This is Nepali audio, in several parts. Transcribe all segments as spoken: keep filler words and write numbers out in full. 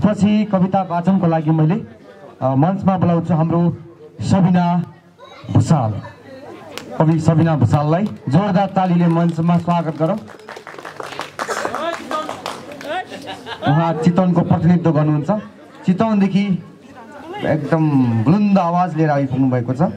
त्यसपछि कविता वाचनको लागि मैले मञ्चमा बोलाउँछु हाम्रो सबिना भुसाल। कवि सबिना भुसाललाई जोरदार तालीले मञ्चमा स्वागत गरौँ। उहाँ चितवनको प्रतिनिधित्व गर्नुहुन्छ। चितवनदेखि एकदम बुलन्द आवाज लिएर आइपुग्नु भएको छ।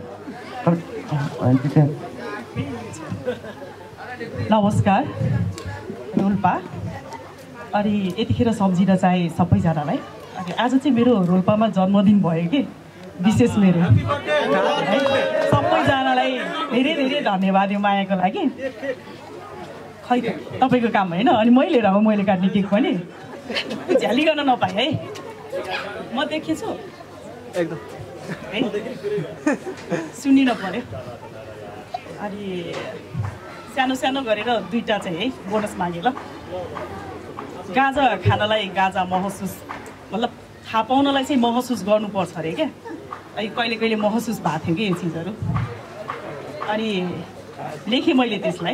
नमस्कार रोल्पा। अनि यतिखेर सम्झिन चाहे सबैजनालाई। अनि आज चाहिँ मेरो रोल्पामा जन्मदिन भयो कि विशेष मेरो है सबैजनालाई धेरै धेरै धन्यवाद यो मायाको लागि। खै तपाईँको काम होइन। अनि मैले र मैले काट्ने केक पनि झ्याली गर्न नपाएँ है। म देखेछु एकदम है सुनिन पर्यो। अनि सानो सानो गरेर दुईवटा चाहिँ है बोनस मागेँ ल। गाजा खानलाई गाजा महसुस मतलब थाहा पाउनलाई चाहिँ महसुस गर्नुपर्छ अरे क्या। अनि कहिले कहिले महसुस भएको थियो कि यो चिजहरू। अनि लेखेँ मैले त्यसलाई।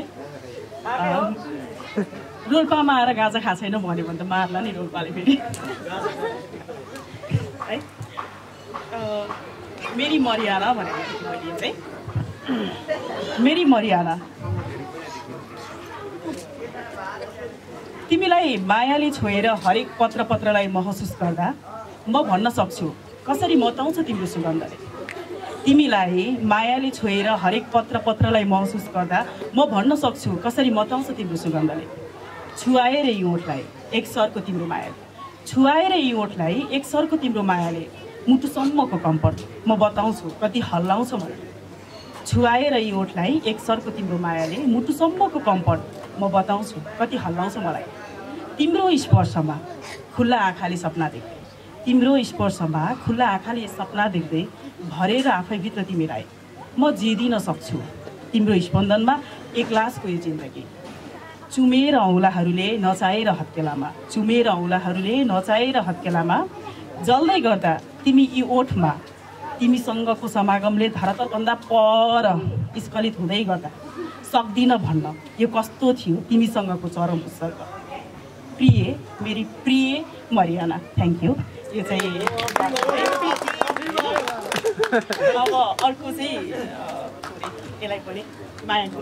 रोल्पामा आएर गाजा खाएको छैन भन्यो भने त मार्ला नि रोल्पाले फेरि है। मेरी मरियाना भनेको थिएँ मैले चाहिँ। मेरी मरियाना, तिमीलाई मायाले छोएर हरेक पत्र पत्रलाई महसुस गर्दा म भन्न सक्छु कसरी मताउँछ तिम्रो सुगन्धले। तिमीलाई मायाले छोएर हरेक पत्र पत्रलाई महसुस गर्दा म भन्न सक्छु कसरी मताउँछ तिम्रो सुगन्धले। छुवाएर यी ओठलाई एक सरको तिम्रो मायाले, छुवाएर यी ओठलाई एक सरको तिम्रो मायाले मुटुसम्मको कम्पन म बताउँछु कति हल्लाउँछ मलाई। छुवाएर यी ओठलाई एक सरको तिम्रो मायाले मुटुसम्मको कम्पन म बताउँछु कति हल्लाउँछ मलाई। तिम्रो स्पर्शमा खुल्ला आँखाले सपना देख्दै, तिम्रो स्पर्शमा खुल्ला आँखाले सपना देख्दै भरेर आफैभित्र तिमीलाई म जिदिन सक्छु। तिम्रो स्पन्दनमा एक्लासको यो जिन्दगी चुमेर औँलाहरूले नचाएर हत्केलामा, चुमेर औँलाहरूले नचाएर हत्केलामा जल्दै गर्दा तिमी यी ओठमा तिमीसँगको समागमले धरातलभन्दा पर स्खलित हुँदै गर्दा सक्दिन भन्न यो कस्तो थियो तिमीसँगको चरम उत्सर्ग। प्रिय मेरी प्रिय मरियाना। Thank you. यो चाहिँ अब अर्को चाहिँ यसलाई पनि मायाको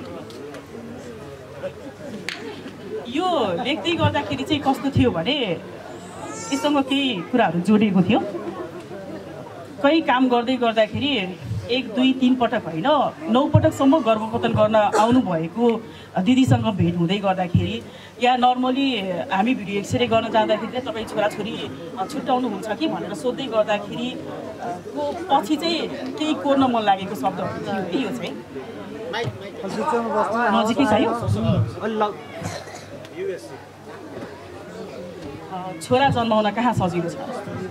यो लेख्दै गर्दाखेरि चाहिँ कस्तो थियो भने यसँग केही कुराहरू जोडिएको थियो। कहीँ काम गर्दै गर्दाखेरि एक दुई तिन पटक होइन नौ पटकसम्म गर्भपतन गर्न आउनुभएको दिदीसँग भेट हुँदै गर्दाखेरि या नर्मली हामी भिडियो एक्सरे गर्न जाँदाखेरि तपाईँ छोराछोरी छुट्याउनुहुन्छ कि भनेर सोध्दै गर्दाखेरि को पछि चाहिँ केही कोर्न मन लागेको शब्दहरू थियो है। यो चाहिँ नजिकै छ यो। छोरा जन्माउन कहाँ सजिलो छ।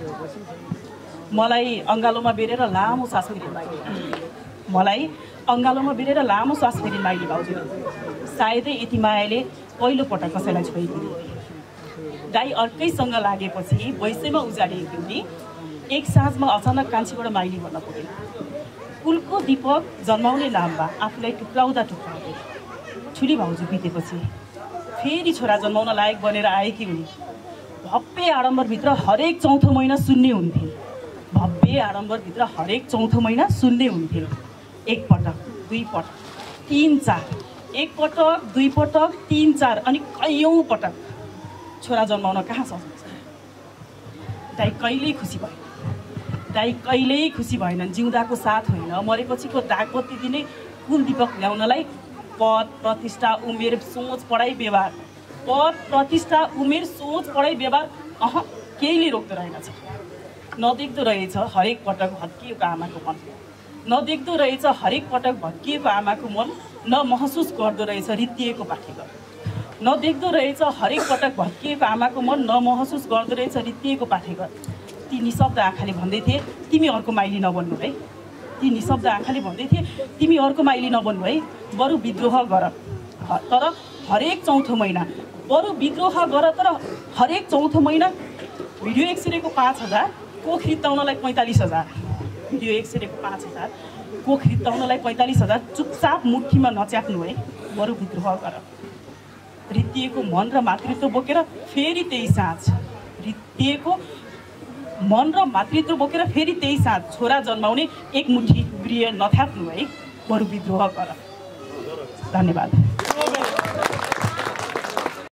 मलाई अङ्गालोमा बेरेर लामो सास फेरि माग्यो, मलाई अङ्गालोमा बेरेर लामो सास फेरि माग्यो भाउजू। सायदै यति मायाले पहिलो पटक कसैलाई छोइदियो। दाइ अर्कैसँग लागेपछि वैसैमा उजाडिएको नि एक साँझमा अचानक कान्छीबाट माइली भन्न पुग्यो। कुलको दीपक जन्माउने नाममा आफूलाई टुक्राउँदा टुक्राउँदै ठुली भाउजू बितेपछि फेरि छोरा जन्माउन लायक बनेर आएकी हुन्। भव्य आडम्बरभित्र हरेक चौथो महिना सुन्ने हुन्थे, भव्य आडम्बरभित्र हरेक चौथो महिना सुन्ने हुन्थ्यो। एकपटक दुई पटक तिन चार, एकपटक दुई पटक तिन चार अनि कैयौँ पटक छोरा जन्माउन कहाँ सक्छ। दाइ कहिल्यै खुसी भएन, दाइ कहिल्यै खुसी भएनन्। जिउँदाको साथ होइन मरेपछिको दागबत्ती दिने कुल दीपक ल्याउनलाई पद प्रतिष्ठा उमेर सोच पढाइ व्यवहार, पद प्रतिष्ठा उमेर सोच पढाइ व्यवहार अह केहीले रोक्दो रहेनछ। नदेख्दो रहेछ हरेक पटक भत्किएको आमाको मन, नदेख्दो रहेछ हरेक पटक भत्किएको आमाको मन, न महसुस गर्दो रहेछ रित्तिएको पाठेघर। नदेख्दो रहेछ हरेक पटक भत्किएको आमाको मन, न महसुस गर्दो रहेछ रित्तिएको पाठेघर। ती निशब्द आँखाले भन्दै थिए तिमी अर्को माइली नबन्नु है, ती निशब्द आँखाले भन्दै थिए तिमी अर्को माइली नबन्नु है, बरु विद्रोह गर तर हरेक चौथो महिना, बरु विद्रोह गर तर हरेक चौथो महिना। भिडियो एक्सरेको पाँच हजार कोख रित्ताउनलाई पैँतालिस हजार, भिडियो एक्सरेको पाँच हजार कोख रित्ताउनलाई पैँतालिस हजार। चुपचाप मुठीमा नच्याप्नु है, बरु विद्रोह गर। रित्तिएको मन र मातृत्व बोकेर फेरि त्यही साँझ, रित्तिएको मन र मातृत्व बोकेर फेरि त्यही साथ छोरा जन्माउने एकमुठी प्रिय नथाप्नु है, बरु विद्रोह गर। धन्यवाद।